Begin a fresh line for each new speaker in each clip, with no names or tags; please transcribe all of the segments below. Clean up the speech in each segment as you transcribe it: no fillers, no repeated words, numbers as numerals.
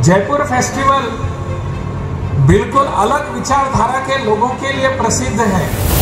Jaipur festival बिल्कुल अलग विचारधारा के लोगों के लिए प्रसिद्ध है।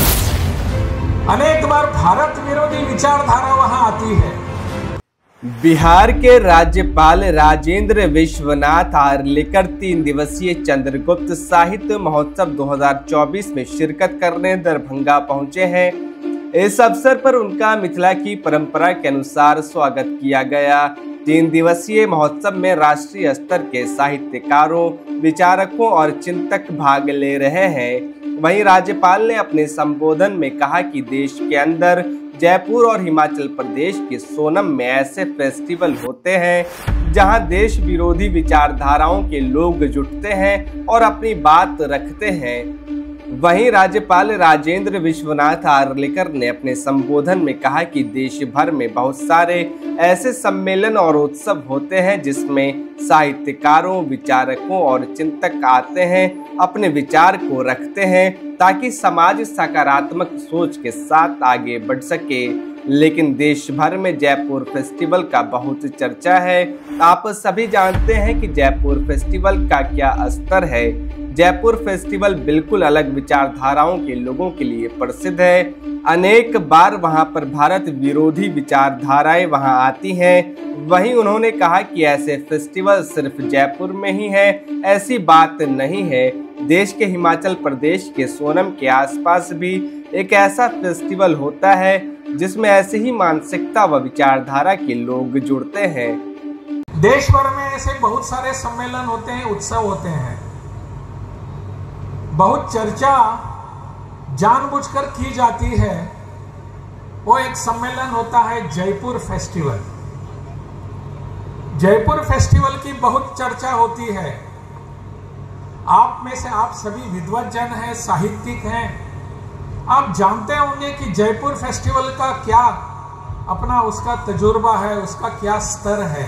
अनेक बार भारत विरोधी विचारधारा वहां आती है।
बिहार के राज्यपाल राजेंद्र विश्वनाथ आर्लेकर 3 दिवसीय चंद्रगुप्त साहित्य महोत्सव 2024 में शिरकत करने दरभंगा पहुंचे हैं। इस अवसर पर उनका मिथिला की परंपरा के अनुसार स्वागत किया गया। 3 दिवसीय महोत्सव में राष्ट्रीय स्तर के साहित्यकारों, विचारकों और चिंतक भाग ले रहे हैं। वहीं राज्यपाल ने अपने संबोधन में कहा कि देश के अंदर जयपुर और हिमाचल प्रदेश के सोनम में ऐसे फेस्टिवल होते हैं जहां देश विरोधी विचारधाराओं के लोग जुटते हैं और अपनी बात रखते हैं। वहीं राज्यपाल राजेंद्र विश्वनाथ आर्लेकर ने अपने संबोधन में कहा कि देश भर में बहुत सारे ऐसे सम्मेलन और उत्सव होते हैं जिसमें साहित्यकारों, विचारकों और चिंतक आते हैं, अपने विचार को रखते हैं ताकि समाज सकारात्मक सोच के साथ आगे बढ़ सके। लेकिन देश भर में जयपुर फेस्टिवल का बहुत चर्चा है। आप सभी जानते हैं कि जयपुर फेस्टिवल का क्या स्तर है। जयपुर फेस्टिवल बिल्कुल अलग विचारधाराओं के लोगों के लिए प्रसिद्ध है। अनेक बार वहां पर भारत विरोधी विचारधाराएं वहां आती हैं। वहीं उन्होंने कहा कि ऐसे फेस्टिवल सिर्फ जयपुर में ही है, ऐसी बात नहीं है। देश के हिमाचल प्रदेश के सोनम के आसपास भी एक ऐसा फेस्टिवल होता है जिसमें ऐसी ही मानसिकता व विचारधारा के लोग जुड़ते हैं।
देश भर में ऐसे बहुत सारे सम्मेलन होते हैं, उत्सव होते हैं। बहुत चर्चा जानबूझकर की जाती है। वो एक सम्मेलन होता है जयपुर फेस्टिवल। जयपुर फेस्टिवल की बहुत चर्चा होती है। आप में से आप सभी विद्वत जन हैं, साहित्यिक हैं। आप जानते होंगे कि जयपुर फेस्टिवल का क्या अपना उसका तजुर्बा है, उसका क्या स्तर है।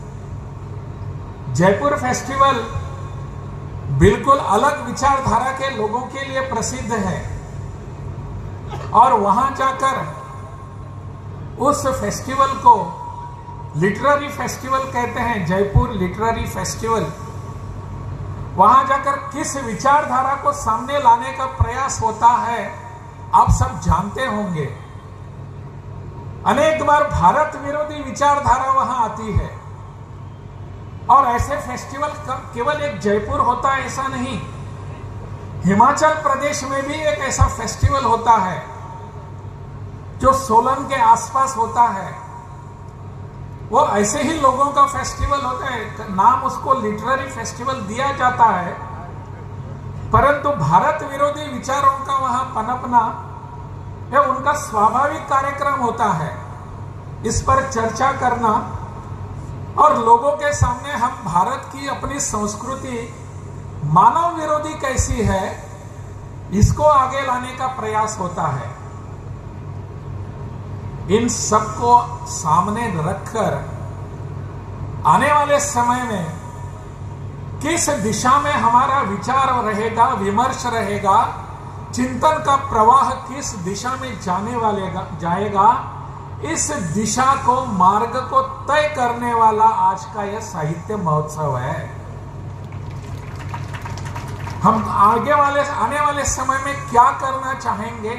जयपुर फेस्टिवल बिल्कुल अलग विचारधारा के लोगों के लिए प्रसिद्ध है और वहां जाकर उस फेस्टिवल को लिटरेरी फेस्टिवल कहते हैं, जयपुर लिटरेरी फेस्टिवल। वहां जाकर किस विचारधारा को सामने लाने का प्रयास होता है आप सब जानते होंगे। अनेक बार भारत विरोधी विचारधारा वहां आती है और ऐसे फेस्टिवल केवल एक जयपुर होता है ऐसा नहीं। हिमाचल प्रदेश में भी एक ऐसा फेस्टिवल होता है जो सोलन के आसपास होता है। वो ऐसे ही लोगों का फेस्टिवल होता है, नाम उसको लिटरेरी फेस्टिवल दिया जाता है, परंतु भारत विरोधी विचारों का वहां पनपना यह उनका स्वाभाविक कार्यक्रम होता है। इस पर चर्चा करना और लोगों के सामने हम भारत की अपनी संस्कृति मानव विरोधी कैसी है इसको आगे लाने का प्रयास होता है। इन सबको सामने रखकर आने वाले समय में किस दिशा में हमारा विचार रहेगा, विमर्श रहेगा, चिंतन का प्रवाह किस दिशा में जाएगा, इस दिशा को, मार्ग को तय करने वाला आज का यह साहित्य महोत्सव है। हम आने वाले समय में क्या करना चाहेंगे,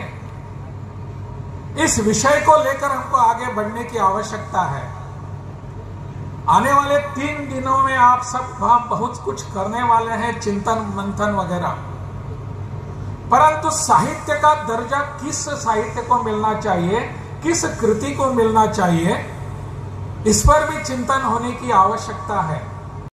इस विषय को लेकर हमको आगे बढ़ने की आवश्यकता है। आने वाले 3 दिनों में आप सब वहां बहुत कुछ करने वाले हैं, चिंतन मंथन वगैरह, परंतु साहित्य का दर्जा किस साहित्य को मिलना चाहिए, किस कृति को मिलना चाहिए, इस पर भी चिंतन होने की आवश्यकता है।